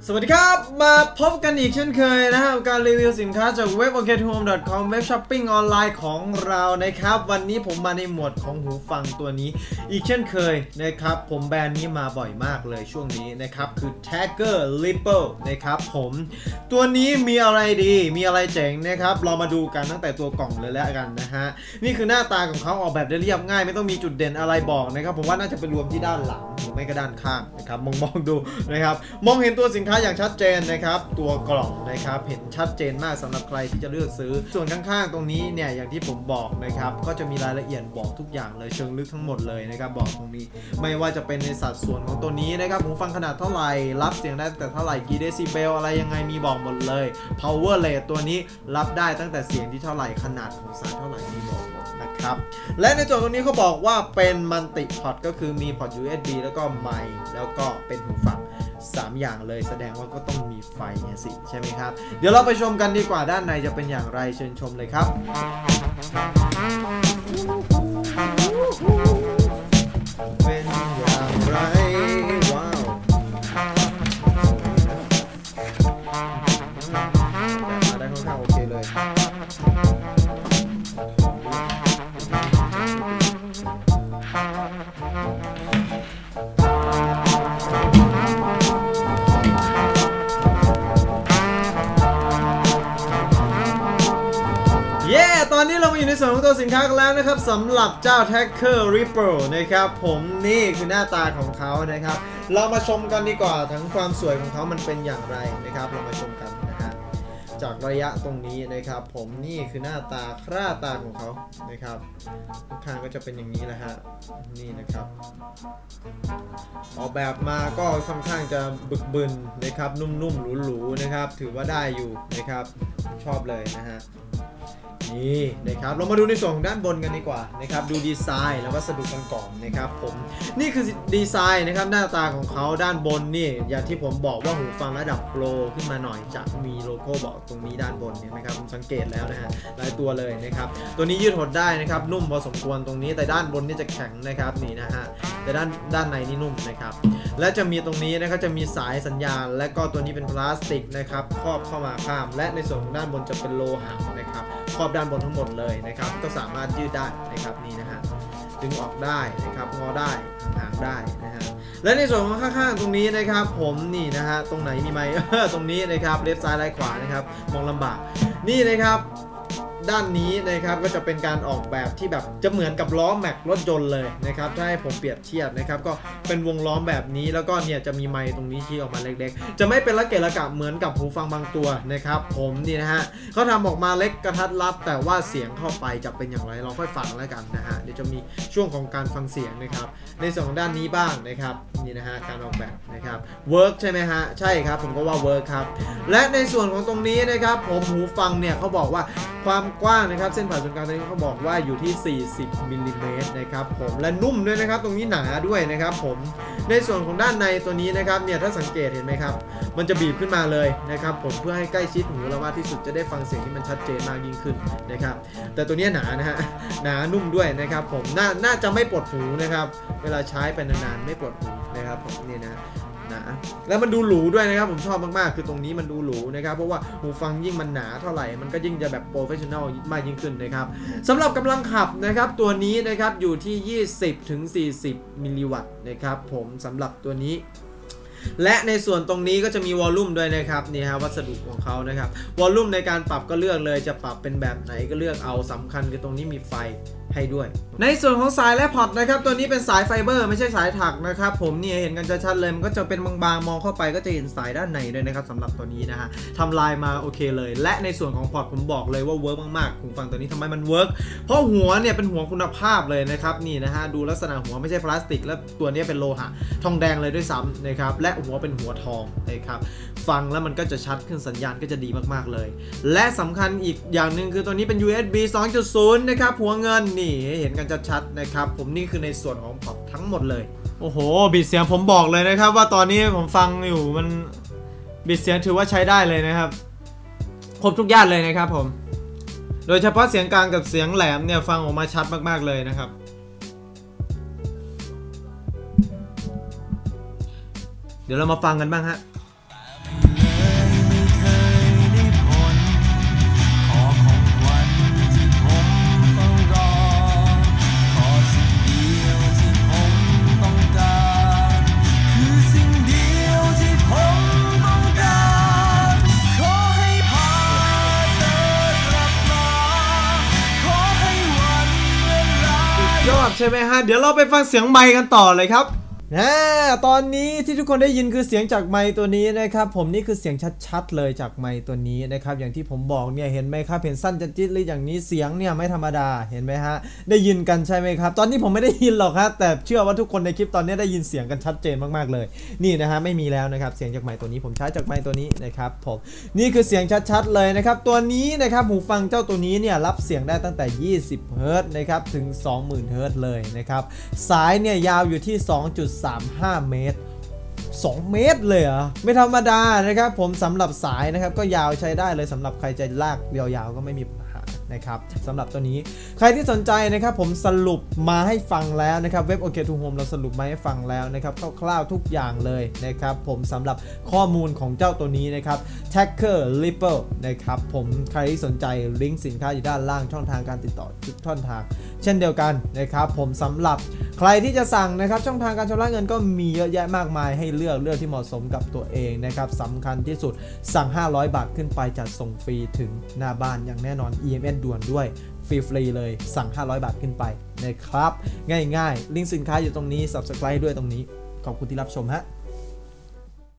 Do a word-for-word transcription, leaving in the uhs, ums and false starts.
สวัสดีครับมาพบกันอีกเช่นเคยนะครับการรีวิวสินค้าจากเว็บ โอ เค ทู โฮม ดอท คอม เว็บช้อปปิ้งออนไลน์ของเรานะครับวันนี้ผมมาในหมวดของหูฟังตัวนี้อีกเช่นเคยนะครับผมแบรนด์นี้มาบ่อยมากเลยช่วงนี้นะครับคือ Tiger Ripple นะครับผมตัวนี้มีอะไรดีมีอะไรเจ๋งนะครับเรามาดูกันตั้งแต่ตัวกล่องเลยแล้วกันนะฮะนี่คือหน้าตาของเขาออกแบบได้เรียบง่ายไม่ต้องมีจุดเด่นอะไรบอกนะครับผมว่าน่าจะเป็นรวมที่ด้านหลังหรือไม่ก็ด้านข้างนะครับมองมองดูนะครับมองเห็นตัวสินค้าอย่างชัดเจนนะครับตัวกล่องนะครับเห็นชัดเจนมากสำหรับใครที่จะเลือกซื้อส่วนข้างๆตรงนี้เนี่ยอย่างที่ผมบอกนะครับก็จะมีรายละเอียดบอกทุกอย่างเลยเชิงลึกทั้งหมดเลยนะครับบอกตรงนี้ไม่ว่าจะเป็นในสัดส่วนของตัวนี้นะครับหูฟังขนาดเท่าไหร่รับเสียงได้ตั้งแต่เท่าไหร่กี่เดซิเบลอะไรยังไงมีบอกหมดเลย power rate ตัวนี้รับได้ตั้งแต่เสียงที่เท่าไหร่ขนาดของสายเท่าไหร่มีบอกหมดนะครับและในส่วนตรงนี้เขาบอกว่าเป็นมัลติพอร์ตก็คือมีพอร์ต ยู เอส บี แล้วก็ไมค์แล้วก็เป็นหูฟังสามอย่างเลยแสดงว่าก็ต้องมีไฟเนี่ยสิใช่ไหมครับเดี๋ยวเราไปชมกันดีกว่าด้านในจะเป็นอย่างไรเชิญชมเลยครับเป็นอย่างไรว้าวมาได้ค่อนข้างโอเคเลยตอนนี้เรามาอยู่ในส่วนของตัวสินค้ากันแล้วนะครับสำหรับเจ้า Tiger Ripple นะครับผมนี่คือหน้าตาของเขานะครับเรามาชมกันดีกว่าทั้งความสวยของเขามันเป็นอย่างไรนะครับเรามาชมกันนะฮะจากระยะตรงนี้นะครับผมนี่คือหน้าตาคร่าตาของเขานะครับข้างก็จะเป็นอย่างนี้นะฮะนี่นะครับออกแบบมาก็ค่อนข้างจะบึกบึนนะครับนุ่มๆหรูๆนะครับถือว่าได้อยู่นะครับชอบเลยนะฮะนี่นะครับเรามาดูในส่วนของด้านบนกันดีกว่านะครับดูดีไซน์แล้วก็วัสดุกันก่อนนะครับผมนี่คือดีไซน์นะครับหน้าตาของเขาด้านบนนี่อย่างที่ผมบอกว่าหูฟังระดับโปรขึ้นมาหน่อยจะมีโลโก้บอกตรงนี้ด้านบนเนี่ยนะครับผมสังเกตแล้วนะฮะหลายตัวเลยนะครับตัวนี้ยืดหดได้นะครับนุ่มพอสมควรตรงนี้แต่ด้านบนนี่จะแข็งนะครับนี่นะฮะแต่ด้านด้านในนี่นุ่มนะครับและจะมีตรงนี้นะครับจะมีสายสัญญาณและก็ตัวนี้เป็นพลาสติกนะครับครอบเข้ามาข้ามและในส่วนของด้านบนจะเป็นโลหะนะครับครอบด้านบนทั้งหมดเลยนะครับก็สามารถยืดได้นะครับนี่นะฮะดึงออกได้นะครับงอได้ห่างได้นะฮะและในส่วนของข้างๆตรงนี้นะครับผมนี่นะฮะตรงไหนมีไหม ตรงนี้นะครับเลฟซ้ายไล่ขวานะครับมองลำบากนี่นะครับด้านนี้นะครับก็จะเป็นการออกแบบที่แบบจะเหมือนกับล้อแม็กรถยนต์เลยนะครับถ้าให้ผมเปรียบเทียบนะครับก็เป็นวงล้อแบบนี้แล้วก็เนี่ยจะมีไมค์ตรงนี้ชี้ออกมาเล็กๆจะไม่เป็นละเกะละกะเหมือนกับหูฟังบางตัวนะครับผมนี่นะฮะเขาทำออกมาเล็กกระทัดรัดแต่ว่าเสียงเข้าไปจะเป็นอย่างไรเราค่อยฟังแล้วกันนะฮะเดี๋ยวจะมีช่วงของการฟังเสียงนะครับในส่วนของด้านนี้บ้างนะครับนี่นะฮะการออกแบบนะครับเวิร์กใช่ไหมฮะใช่ครับผมก็ว่าเวิร์กครับและในส่วนของตรงนี้นะครับผมหูฟังเนี่ยเขาบอกว่าความกว้างนะครับเส้นผ่าศูนย์กลางตรงนี้เขาบอกว่าอยู่ที่สี่สิบมิลลิเมตรนะครับผมและนุ่มด้วยนะครับตรงนี้หนาด้วยนะครับผมในส่วนของด้านในตัวนี้นะครับเนี่ยถ้าสังเกตเห็นไหมครับมันจะบีบขึ้นมาเลยนะครับผมเพื่อให้ใกล้ชิดหูเรามากที่สุดจะได้ฟังเสียงที่มันชัดเจนมากยิ่งขึ้นนะครับแต่ตัวนี้หนานะฮะหนานุ่มด้วยนะครับผมน่าน่าจะไม่ปวดหูนะครับเวลาใช้ไปนานๆไม่ปวดหูนะครับผมนี่นะนะแล้วมันดูหรูด้วยนะครับผมชอบมากๆคือตรงนี้มันดูหรูนะครับเพราะว่าหูฟังยิ่งมันหนาเท่าไหร่มันก็ยิ่งจะแบบโปรเฟชชั่นอลมากยิ่งขึ้นนะครับสำหรับกำลังขับนะครับตัวนี้นะครับอยู่ที่ ยี่สิบถึงสี่สิบ มิลลิวัตต์นะครับผมสำหรับตัวนี้และในส่วนตรงนี้ก็จะมีวอลลุ่มด้วยนะครับนี่ฮะวัสดุของเขานะครับวอลลุ่มในการปรับก็เลือกเลยจะปรับเป็นแบบไหนก็เลือกเอาสำคัญคือตรงนี้มีไฟให้ด้วยในส่วนของสายและพอร์ตนะครับตัวนี้เป็นสายไฟเบอร์ไม่ใช่สายถักนะครับผมนี่เห็นกันชัดๆเลยมันก็จะเป็นบางๆมองเข้าไปก็จะเห็นสายด้านในด้วยนะครับสำหรับตัวนี้นะฮะทำลายมาโอเคเลยและในส่วนของพอร์ตผมบอกเลยว่าเวิร์กมากๆหูฟังตัวนี้ทำไมมันเวิร์กเพราะหัวเนี่ยเป็นหัวคุณภาพเลยนะครับนี่นะฮะดูลักษณะหัวไม่ใช่พลาสติกและตัวนี้เป็นโลหะทองแดงเลยด้วยซ้ำนะครับและหัวเป็นหัวทองนะครับฟังแล้วมันก็จะชัดขึ้นสัญญาณก็จะดีมากๆเลยและสำคัญอีกอย่างหนึ่งคือตัวนี้เป็น ยู เอส บี สองจุดศูนย์ นะครับหัวเงินนี่เห็นกันชัดๆนะครับผมนี่คือในส่วนของพอร์ตทั้งหมดเลยโอ้โหบิดเสียงผมบอกเลยนะครับว่าตอนนี้ผมฟังอยู่มันบิดเสียงถือว่าใช้ได้เลยนะครับครบทุกย่านเลยนะครับผมโดยเฉพาะเสียงกลางกับเสียงแหลมเนี่ยฟังออกมาชัดมากๆเลยนะครับเดี๋ยวเรามาฟังกันบ้างฮะใช่ไหมฮะเดี๋ยวเราไปฟังเสียงไมค์กันต่อเลยครับนะตอนนี้ที่ทุกคนได้ยินคือเสียงจากไมค์ตัวนี้นะครับผมนี่คือเสียงชัดๆเลยจากไมค์ตัวนี้นะครับอย่างที่ผมบอกเนี่ยเห็นไหมครับเห็นสั้นจัดจิ๊ดเลยอย่างนี้เสียงเนี่ยไม่ธรรมดาเห็นไหมฮะได้ยินกันใช่ไหมครับตอนนี้ผมไม่ได้ยินหรอกครับแต่เชื่อว่าทุกคนในคลิปตอนนี้ได้ยินเสียงกันชัดเจนมากๆเลยนี่นะฮะไม่มีแล้วนะครับเสียงจากไมค์ตัวนี้ผมใช้จากไมค์ตัวนี้นะครับผมนี่คือเสียงชัดๆเลยนะครับตัวนี้นะครับหูฟังเจ้าตัวนี้เนี่ยรับเสียงได้ตั้งแต่ยี่สิบเฮิร์ตซ์นะครับถึง สองหมื่น เฮิร์ตซ์เลยนะครับสายเนี่ยยาวอยู่ที่ สองจุดสามห้า เมตรสองเมตรเลยเหรอไม่ธรรมดานะครับผมสำหรับสายนะครับก็ยาวใช้ได้เลยสำหรับใครจะลากยาวๆก็ไม่มีปัญหานะครับสำหรับตัวนี้ใครที่สนใจนะครับผมสรุปมาให้ฟังแล้วนะครับเว็บ โอ เค ทู โฮม เราสรุปมาให้ฟังแล้วนะครับคร่าวๆทุกอย่างเลยนะครับผมสำหรับข้อมูลของเจ้าตัวนี้นะครับ Tracker Ripple นะครับผมใครที่สนใจลิงก์สินค้าอยู่ด้านล่างช่องทางการติดต่อทุกช่องทางเช่นเดียวกันนะครับผมสำหรับใครที่จะสั่งนะครับช่องทางการชำระเงินก็มีเยอะแยะมากมายให้เลือกเลือกที่เหมาะสมกับตัวเองนะครับสำคัญที่สุดสั่งห้าร้อยบาทขึ้นไปจัดส่งฟรีถึงหน้าบ้านอย่างแน่นอน อี เอ็ม เอส ด่วนด้วยฟรีๆเลยสั่งห้าร้อยบาทขึ้นไปนะครับง่ายๆลิงก์สินค้าอยู่ตรงนี้ Subscribe ด้วยตรงนี้ขอบคุณที่รับชมฮะ